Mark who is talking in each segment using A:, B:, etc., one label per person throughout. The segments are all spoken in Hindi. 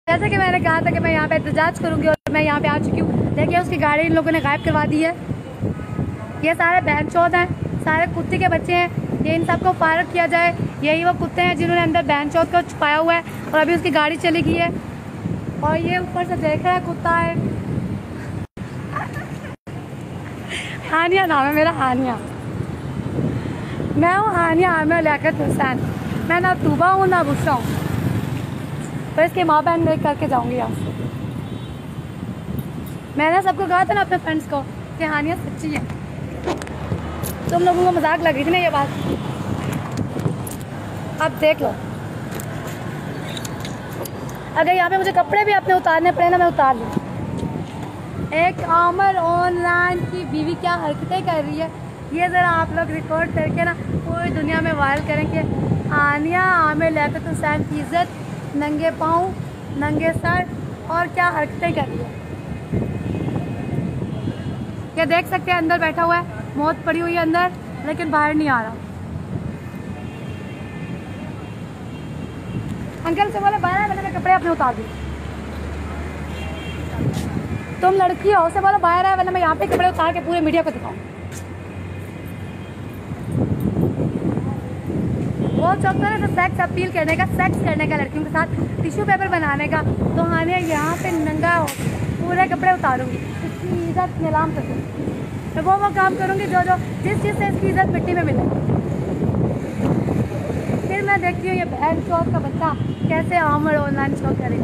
A: जैसे कि मैंने कहा था कि मैं यहाँ पे एहतजाज करूंगी और मैं यहाँ पे आ चुकी हूँ। देखिए उसकी गाड़ी इन लोगों ने गायब करवा दी है। ये सारे बहनचोद हैं, सारे कुत्ते के बच्चे हैं। ये इन सबको फायर किया जाए। यही वो कुत्ते हैं जिन्होंने अंदर बहनचोद को छुपाया हुआ है और अभी उसकी गाड़ी चली गई है और ये ऊपर से देख रहा है कुत्ता है। हानिया नाम है मेरा, हानिया। मैं हूँ हानिया आमिर लियाकत हुसैन। मैं ना तूबा हूँ ना बुशरा हूँ, पर इसकी माँ बहन लेकर करके जाऊंगी यहाँ से। मैंने सबको कहा था ना अपने फ्रेंड्स को कि हानिया सच्ची है। तुम लोगों को मजाक लग रही थी ना ये बात, अब देख लो। अगर यहाँ पे मुझे कपड़े भी अपने उतारने पड़े ना, मैं उतार लूँ। एक आमिर ऑनलाइन की बीवी क्या हरकतें कर रही है, ये ज़रा आप लोग रिकॉर्ड करके ना पूरी दुनिया में वायरल करेंगे। हानिया आमिर लियाकत हुसैन की इज्जत, नंगे पाँव नंगे सर और क्या हरकतें कर रही है। क्या देख सकते हैं, अंदर बैठा हुआ है, मौत पड़ी हुई है अंदर, लेकिन बाहर नहीं आ रहा। अंकल से बोले बाहर आए, मैंने कपड़े अपने उतार दिए। तुम लड़की हो, उसे बोलो बाहर आए वरना मैं यहाँ पे कपड़े उतार के पूरे मीडिया को दिखाऊं। वो चाहता है तो सेक्स अपील करने का, सेक्स करने का लड़कियों के साथ, टिश्यू पेपर बनाने का। तो हानिया यहाँ पे नंगा हो पूरे कपड़े उतारूंगी, इसकी इज्जत नीलाम कर दूँगी। मैं वो काम करूंगी जो जिस चीज़ से इसकी इज्जत मिट्टी में मिले। फिर मैं देखती हूँ ये बहन चौक का बच्चा कैसे आमिर ऑनलाइन शो करेगा।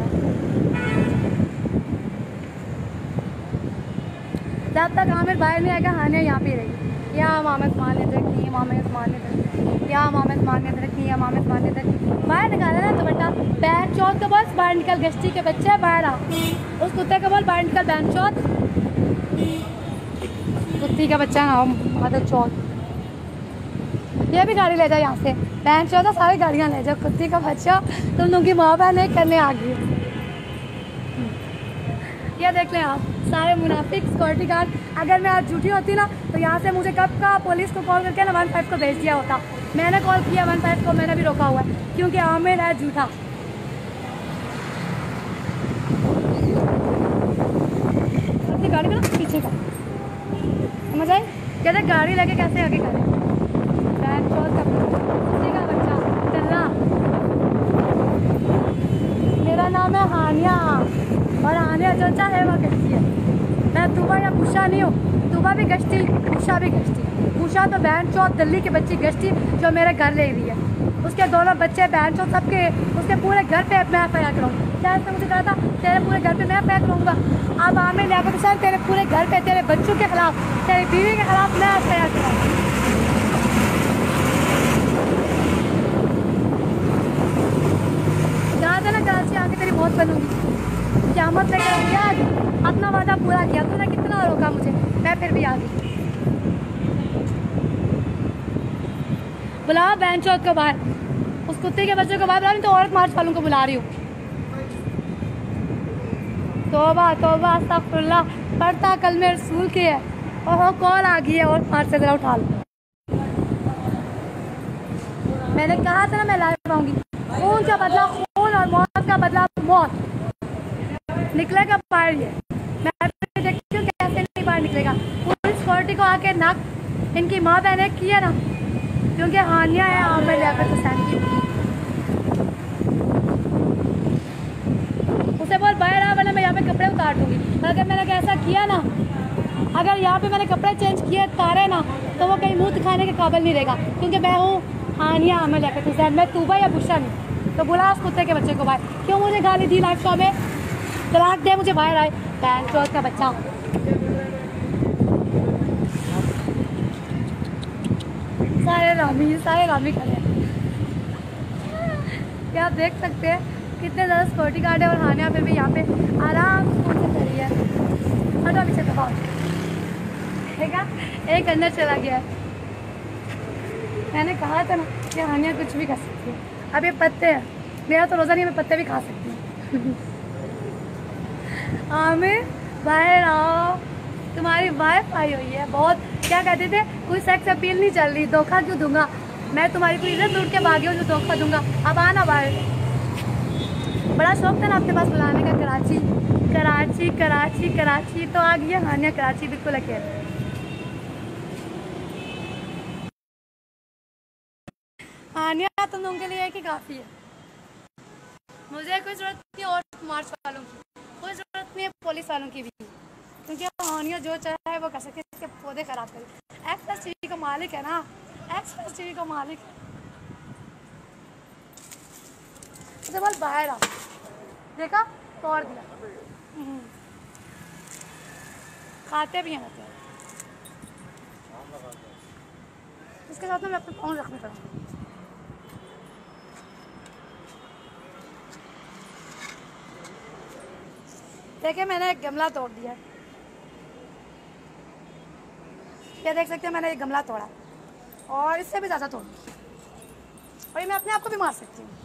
A: जब तक आमिर बाहर नहीं आएगा हानिया यहाँ पे रहेगी। या मामद मान लेते रखी, मामद मान लेते, या मामद मान लेते रखी, या मामद मान लेते रखी। बाहर निकाला ना दुपट्टा, बहन चौक का बस बाहर निकल, गश्ती के बच्चे बाहर आ। उस कुत्ते का बोल बाहर निकल, बहन चौक कुत्ती का बच्चा ना मादर चौक। ये भी गाड़ी ले जाओ यहाँ से, बहन चौक सारी गाड़ियाँ ले जाओ। कुत्ती का बच्चा, तुम लोग की माँ बहन एक करने आ गई। ये देख लें आप सारे मुनाफिक सिक्योरिटी गार्ड। अगर मैं आज झूठी होती ना तो यहाँ से मुझे कब का पुलिस को कॉल करके ना 15 को भेज दिया होता। मैंने कॉल किया 15 को, मैंने भी रोका हुआ है क्योंकि आमिर है झूठा। अपनी गाड़ी में ना पीछे का समझ आए, कहते गाड़ी लेके कैसे आगे करें। बच्चा मेरा नाम है हानिया और हानिया जो चाहे वह गश्ती है। मैं तूबा या बुशा नहीं हूँ, तूबा भी गश्ती, बुशा भी गश्ती। बुशा तो बहन चौथ दिल्ली की बच्ची गश्ती जो मेरे घर ले रही है। उसके दोनों बच्चे बहन चौथ सबके, उसके पूरे घर पे मैं फया करूँगा। क्या इसने मुझे कहा था तेरे पूरे घर पे मैं फया करूँगा। अब आमिर लियाकत हुसैन तेरे पूरे घर पे, तेरे बच्चों के खिलाफ, तेरी बीवी के खिलाफ मैं फया करूँगा। ना कराची आके तेरी मौत बनूंगी, क़यामत लेकर आऊंगी। अपना वादा पूरा किया तूने, कितना रोका मुझे, मैं फिर भी आ गई। बुलाओ बहन चौथ को बाहर, उस कुत्ते के बच्चे को बाहर बुला रही, तो औरत मार्च वालों को बुला रही हूँ। तौबा तौबा अस्तगफिरुल्लाह, पढ़ता कलमे रसूल की है। ओहो कॉल आ गई है, और मार्च से जरा उठा लो। मैंने कहा था ना मैं लाइव आऊंगी। खून का बदला खून और मौत का बदला मौत, निकलेगा बाहर। ये मैं देखती हूँ कैसे नहीं बाहर निकलेगा। पुलिस सिक्योरिटी को आके नाक इनकी माँ बहने की है ना, क्योंकि हानिया है आमिर लियाकत हुसैन की। उसे बोल बाहर आ वरना मैं यहाँ पे कपड़े उतार दूंगी। अगर मैंने ऐसा किया ना, अगर यहाँ पे मैंने कपड़े चेंज किए उतारे ना, तो वो कहीं मुँह दिखाने के काबिल नहीं रहेगा, क्योंकि मैं हूँ हानिया आमिर लियाकत हुसैन। मैं तूबा या बुशरा नहीं। तो बुला उस कुत्ते के बच्चे को बाहर। क्यों मुझे गाली दी लाइव शो में, तलाक दे मुझे बाहर आए बहन चौथ का बच्चा। सारे रामी खड़े हैं। क्या आप देख सकते हैं कितने ज़्यादा सिक्योरिटी गार्ड है और हानिया फिर भी यहाँ पे आराम से खड़ी है। हटो पीछे दबाओ, ठीक है। एक अंदर चला गया। मैंने कहा था ना कि हानिया कुछ भी कर सकती है। अब ये पत्ते हैं, मेरा तो रोज़ा नहीं, मैं पत्ते भी खा सकती हूँ। आमिर बाहर आओ, तुम्हारी वाइफ आई हुई है। बहुत क्या कहते थे, कोई सेक्स अपील नहीं चल रही, धोखा क्यों दूंगा मैं, तुम्हारी पूरी इज्जत लूट के भागी हूँ जो धोखा दूंगा। अब आना बाहर। बड़ा शौक था ना अपने पास बुलाने का, कराची कराची कराची कराची। तो आ गया हानिया कराची बिल्कुल अकेले। हानिया तुम लोगों के लिए एक ही काफ़ी है, मुझे कोई ज़रूरत नहीं और मार्च वालों की, कोई ज़रूरत नहीं है पुलिस वालों की भी, क्योंकि हानिया जो चाहे वो कर सकते, इसके पौधे खराब करे। एक्सप्रेस टीवी का मालिक है ना, एक्सप्रेस टीवी का मालिक है। मुझे बोल बाहर आ, देखा तोड़ दिया। खाते भी हैं इसके साथ में मैं अपने फ़ोन रखने पड़ूँगी। देखिए मैंने एक गमला तोड़ दिया है, ये देख सकते हैं मैंने एक गमला तोड़ा और इससे भी ज़्यादा तोड़ी और ये मैं अपने आप को भी मार सकती हूँ।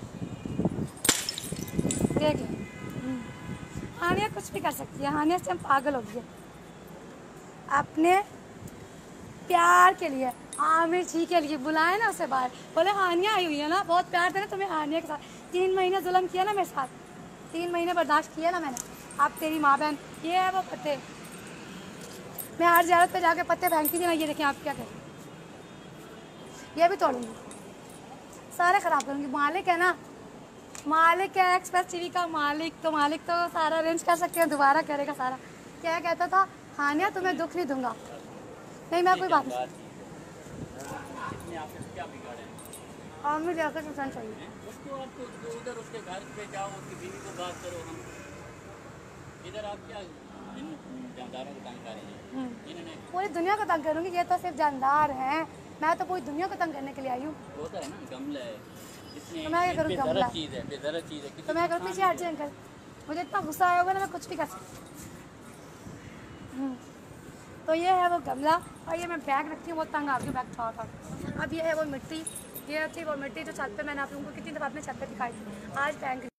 A: देखिए हानिया कुछ भी कर सकती है, हानिया से हम पागल हो गए अपने प्यार के लिए। आमिर जी के लिए बुलाए ना उसे बाहर, बोले हानिया आई हुई है ना, बहुत प्यार देना तुम्हें हानिया के साथ। 3 महीने जुल्म किया ना मेरे साथ, 3 महीने बर्दाश्त किया ना मैंने। आप तेरी माँ बहन, ये है वो पत्ते, मैं हर ज़ियारत पे जाके पत्ते फेंकती थी ना, ये देखें आप क्या करें, ये भी तोड़ूंगी, सारे ख़राब करूँगी। मालिक है ना, मालिक है एक्सप्रेस टीवी का मालिक, तो मालिक तो सारा अरेंज कर सकते हैं, दोबारा करेगा सारा। क्या कहता था हानिया तुम्हें दुख नहीं दूंगा, नहीं मैं कोई बात नहीं। आमिर जाकर सुनना चाहिए
B: उसको, आपको उधर उसके घर पे जाओ, उसकी बीवी को बात करो। हम इधर आप क्या इन जानदारों को तंग कर रहे हैं? इन्होंने
A: पूरी दुनिया को तंग करूँगी, ये तो सिर्फ जानदार हैं, मैं तो पूरी दुनिया को तंग करने के लिए आई हूँ।
B: होता है ना गमला है,
A: तो मैं क्या करूँ, गमला
B: चीज़ है, बेदरद चीज़ है,
A: तो मैं करूँ पीछे हट जाए अंकल, मुझे इतना गुस्सा आया होगा ना मैं कुछ भी कर सकती। तो ये है वो गमला और ये मैं बैग रखती हूँ, वो तंग आ गई बैग था। अब ये है वो मिट्टी, ये थी वो मिट्टी जो छत पे मैंने आप लोगों को कितनी दफ़ा अपने छत पे दिखाई थी, आज फेंक